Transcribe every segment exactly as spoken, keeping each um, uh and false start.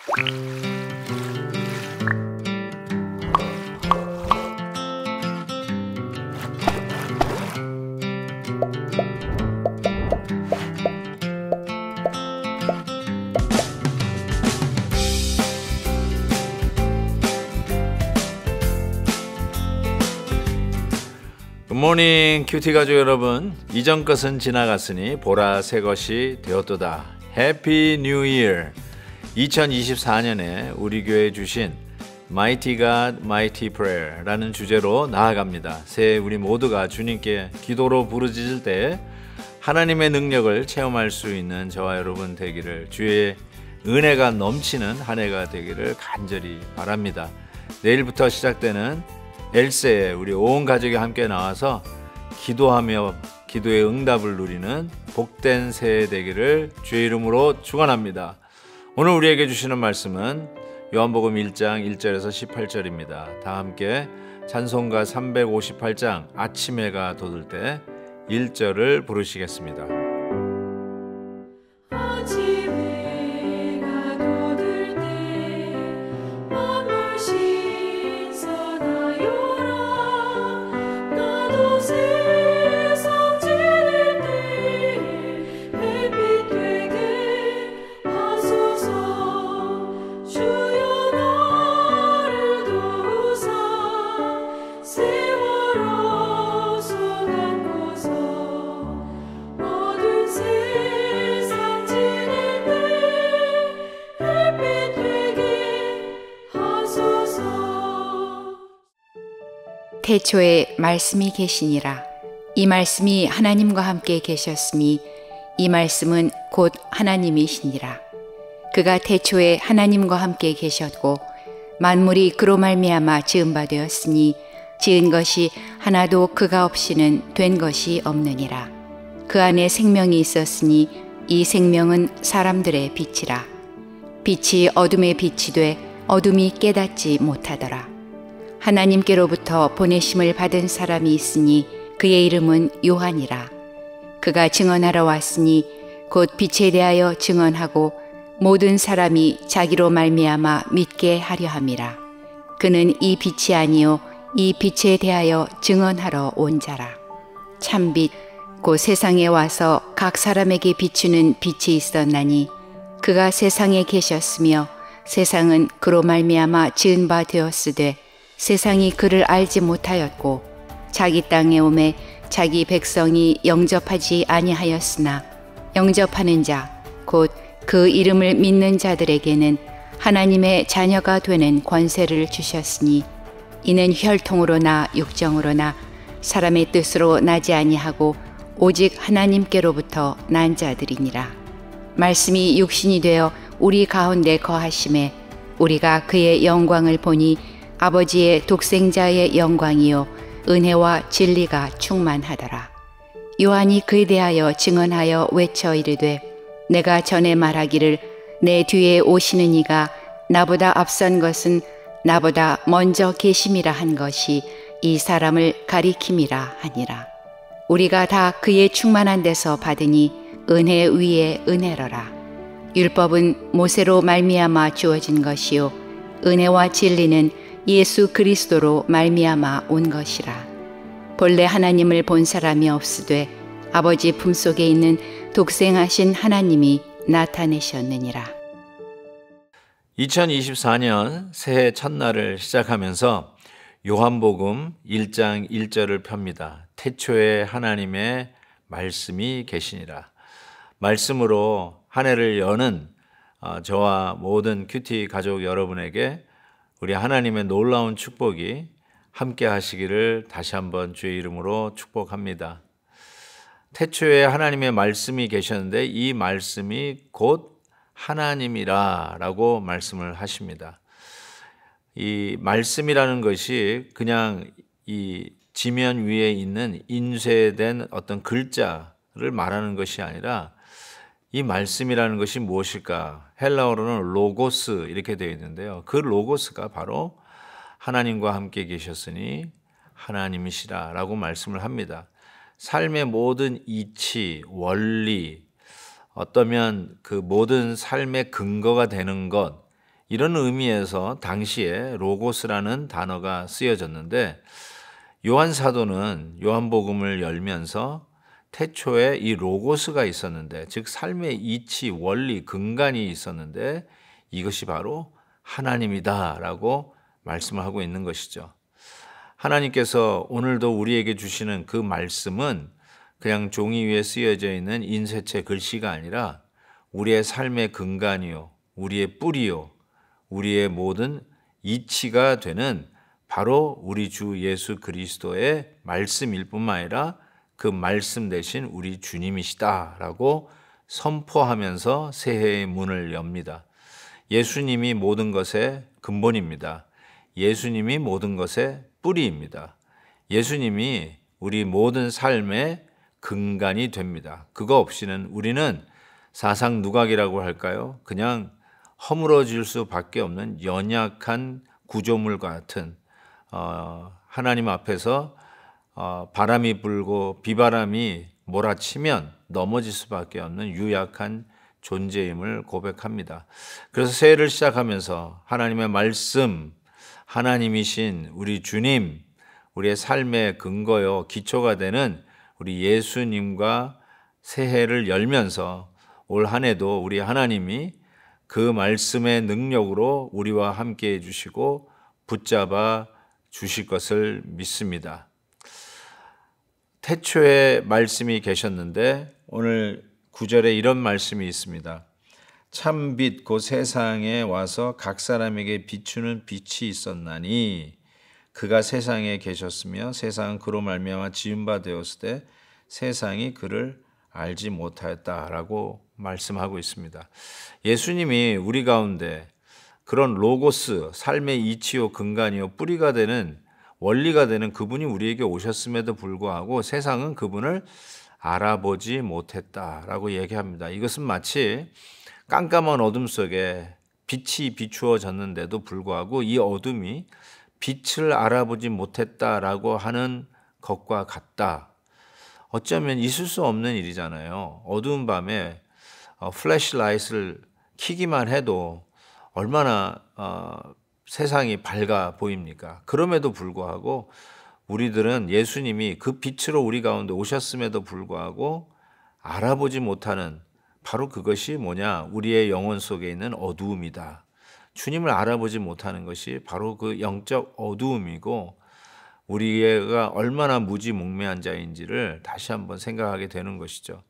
굿모닝 큐티 가족 여러분, 이전 것은 지나갔으니 보라 새 것이 되었도다. 해피 뉴 이어. 이천이십사 년에 우리 교회에 주신 Mighty God, Mighty Prayer 라는 주제로 나아갑니다. 새해 우리 모두가 주님께 기도로 부르짖을 때 하나님의 능력을 체험할 수 있는 저와 여러분 되기를, 주의 은혜가 넘치는 한 해가 되기를 간절히 바랍니다. 내일부터 시작되는 엘세에 우리 온 가족이 함께 나와서 기도하며 기도의 응답을 누리는 복된 새해 되기를 주의 이름으로 축원합니다. 오늘 우리에게 주시는 말씀은 요한복음 일 장 일 절에서 십팔 절입니다. 다 함께 찬송가 삼백오십팔 장 아침 해가 돋을 때 일 절을 부르시겠습니다. 태초에 말씀이 계시니라. 이 말씀이 하나님과 함께 계셨으니 이 말씀은 곧 하나님이시니라. 그가 태초에 하나님과 함께 계셨고 만물이 그로 말미암아 지은 바 되었으니 지은 것이 하나도 그가 없이는 된 것이 없느니라. 그 안에 생명이 있었으니 이 생명은 사람들의 빛이라. 빛이 어둠에 빛이 돼 어둠이 깨닫지 못하더라. 하나님께로부터 보내심을 받은 사람이 있으니 그의 이름은 요한이라. 그가 증언하러 왔으니 곧 빛에 대하여 증언하고 모든 사람이 자기로 말미암아 믿게 하려 함이라. 그는 이 빛이 아니요 이 빛에 대하여 증언하러 온 자라. 참빛 곧 세상에 와서 각 사람에게 비추는 빛이 있었나니 그가 세상에 계셨으며 세상은 그로 말미암아 지은 바 되었으되 세상이 그를 알지 못하였고 자기 땅에 오매 자기 백성이 영접하지 아니하였으나 영접하는 자 곧 그 이름을 믿는 자들에게는 하나님의 자녀가 되는 권세를 주셨으니 이는 혈통으로나 육정으로나 사람의 뜻으로 나지 아니하고 오직 하나님께로부터 난 자들이니라. 말씀이 육신이 되어 우리 가운데 거하심에 우리가 그의 영광을 보니 아버지의 독생자의 영광이요 은혜와 진리가 충만하더라. 요한이 그에 대하여 증언하여 외쳐 이르되 내가 전에 말하기를 내 뒤에 오시는 이가 나보다 앞선 것은 나보다 먼저 계심이라 한 것이 이 사람을 가리킴이라 하니라. 우리가 다 그의 충만한 데서 받으니 은혜 위에 은혜로라. 율법은 모세로 말미암아 주어진 것이요 은혜와 진리는 예수 그리스도로 말미암아 온 것이라. 본래 하나님을 본 사람이 없으되 아버지 품속에 있는 독생하신 하나님이 나타내셨느니라. 이천이십사 년 새해 첫날을 시작하면서 요한복음 일 장 일 절을 펴니다. 태초에 하나님의 말씀이 계시니라. 말씀으로 한 해를 여는 저와 모든 큐티 가족 여러분에게 우리 하나님의 놀라운 축복이 함께 하시기를 다시 한번 주의 이름으로 축복합니다. 태초에 하나님의 말씀이 계셨는데 이 말씀이 곧 하나님이라 라고 말씀을 하십니다. 이 말씀이라는 것이 그냥 이 지면 위에 있는 인쇄된 어떤 글자를 말하는 것이 아니라 이 말씀이라는 것이 무엇일까? 헬라어로는 로고스 이렇게 되어 있는데요. 그 로고스가 바로 하나님과 함께 계셨으니 하나님이시라 라고 말씀을 합니다. 삶의 모든 이치, 원리, 어떠면 그 모든 삶의 근거가 되는 것, 이런 의미에서 당시에 로고스라는 단어가 쓰여졌는데 요한 사도는 요한복음을 열면서 태초에 이 로고스가 있었는데, 즉 삶의 이치, 원리, 근간이 있었는데 이것이 바로 하나님이다라고 말씀을 하고 있는 것이죠. 하나님께서 오늘도 우리에게 주시는 그 말씀은 그냥 종이 위에 쓰여져 있는 인쇄체 글씨가 아니라 우리의 삶의 근간이요, 우리의 뿌리요, 우리의 모든 이치가 되는 바로 우리 주 예수 그리스도의 말씀일 뿐만 아니라 그 말씀 대신 우리 주님이시다라고 선포하면서 새해의 문을 엽니다. 예수님이 모든 것의 근본입니다. 예수님이 모든 것의 뿌리입니다. 예수님이 우리 모든 삶의 근간이 됩니다. 그거 없이는 우리는 사상 누각이라고 할까요? 그냥 허물어질 수밖에 없는 연약한 구조물 같은 어, 하나님 앞에서 어, 바람이 불고 비바람이 몰아치면 넘어질 수밖에 없는 유약한 존재임을 고백합니다. 그래서 새해를 시작하면서 하나님의 말씀, 하나님이신 우리 주님, 우리의 삶의 근거요, 기초가 되는 우리 예수님과 새해를 열면서 올 한 해도 우리 하나님이 그 말씀의 능력으로 우리와 함께 해주시고 붙잡아 주실 것을 믿습니다. 태초에 말씀이 계셨는데 오늘 구 절에 이런 말씀이 있습니다. 참 빛 곧 세상에 와서 각 사람에게 비추는 빛이 있었나니 그가 세상에 계셨으며 세상은 그로 말미암아 지은 바 되었을 때 세상이 그를 알지 못하였다라고 말씀하고 있습니다. 예수님이 우리 가운데 그런 로고스, 삶의 이치요 근간이요 뿌리가 되는 원리가 되는 그분이 우리에게 오셨음에도 불구하고 세상은 그분을 알아보지 못했다라고 얘기합니다. 이것은 마치 깜깜한 어둠 속에 빛이 비추어졌는데도 불구하고 이 어둠이 빛을 알아보지 못했다라고 하는 것과 같다. 어쩌면 있을 수 없는 일이잖아요. 어두운 밤에 플래시라이트를 켜기만 해도 얼마나 어, 세상이 밝아 보입니까? 그럼에도 불구하고 우리들은 예수님이 그 빛으로 우리 가운데 오셨음에도 불구하고 알아보지 못하는 바로 그것이 뭐냐? 우리의 영혼 속에 있는 어두움이다. 주님을 알아보지 못하는 것이 바로 그 영적 어두움이고 우리가 얼마나 무지몽매한 자인지를 다시 한번 생각하게 되는 것이죠.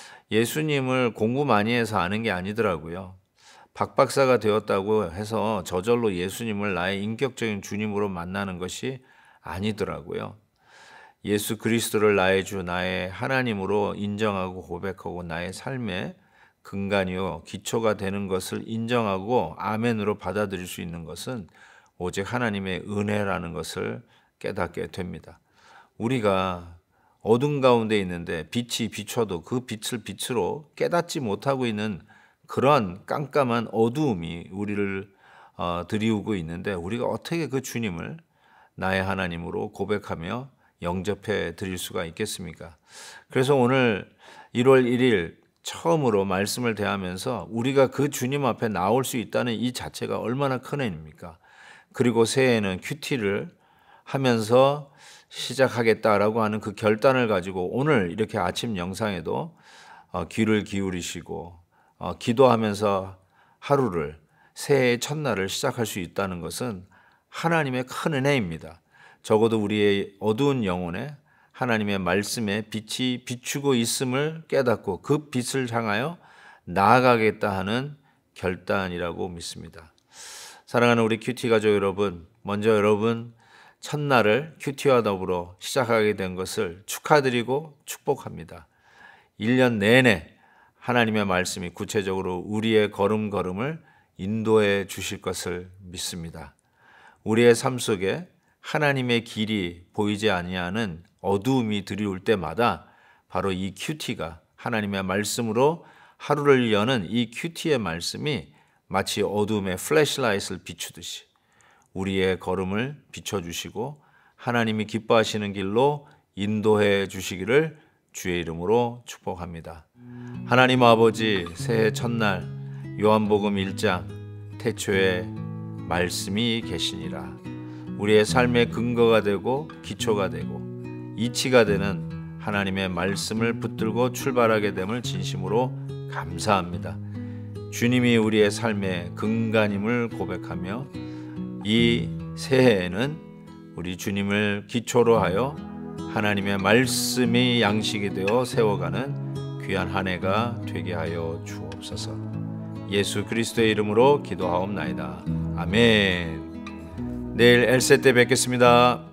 예수님을 공부 많이 해서 아는 게 아니더라고요. 박 박사가 되었다고 해서 저절로 예수님을 나의 인격적인 주님으로 만나는 것이 아니더라고요. 예수 그리스도를 나의 주, 나의 하나님으로 인정하고 고백하고 나의 삶의 근간이요 기초가 되는 것을 인정하고 아멘으로 받아들일 수 있는 것은 오직 하나님의 은혜라는 것을 깨닫게 됩니다. 우리가 어둠 가운데 있는데 빛이 비춰도 그 빛을 빛으로 깨닫지 못하고 있는 그런 깜깜한 어두움이 우리를 어, 들이우고 있는데 우리가 어떻게 그 주님을 나의 하나님으로 고백하며 영접해 드릴 수가 있겠습니까? 그래서 오늘 일월 일일 처음으로 말씀을 대하면서 우리가 그 주님 앞에 나올 수 있다는 이 자체가 얼마나 큰 은혜입니까? 그리고 새해에는 큐티를 하면서 시작하겠다라고 하는 그 결단을 가지고 오늘 이렇게 아침 영상에도 어, 귀를 기울이시고 어, 기도하면서 하루를 새해의 첫날을 시작할 수 있다는 것은 하나님의 큰 은혜입니다. 적어도 우리의 어두운 영혼에 하나님의 말씀에 빛이 비추고 있음을 깨닫고 그 빛을 향하여 나아가겠다 하는 결단이라고 믿습니다. 사랑하는 우리 큐티 가족 여러분, 먼저 여러분 첫날을 큐티와 더불어 시작하게 된 것을 축하드리고 축복합니다. 일 년 내내 하나님의 말씀이 구체적으로 우리의 걸음걸음을 인도해 주실 것을 믿습니다. 우리의 삶 속에 하나님의 길이 보이지 아니하는 어두움이 들이올 때마다 바로 이 큐티가 하나님의 말씀으로 하루를 여는 이 큐티의 말씀이 마치 어두움의 플래시라이트를 비추듯이 우리의 걸음을 비춰주시고 하나님이 기뻐하시는 길로 인도해 주시기를 주의 이름으로 축복합니다. 하나님 아버지, 새해 첫날 요한복음 일 장 태초에 말씀이 계시니라. 우리의 삶의 근거가 되고 기초가 되고 이치가 되는 하나님의 말씀을 붙들고 출발하게 됨을 진심으로 감사합니다. 주님이 우리의 삶의 근간임을 고백하며 이 새해에는 우리 주님을 기초로 하여 하나님의 말씀이 양식이 되어 세워가는 귀한 한 해가 되게 하여 주옵소서. 예수 그리스도의 이름으로 기도하옵나이다. 아멘. 내일 엘세 때 뵙겠습니다.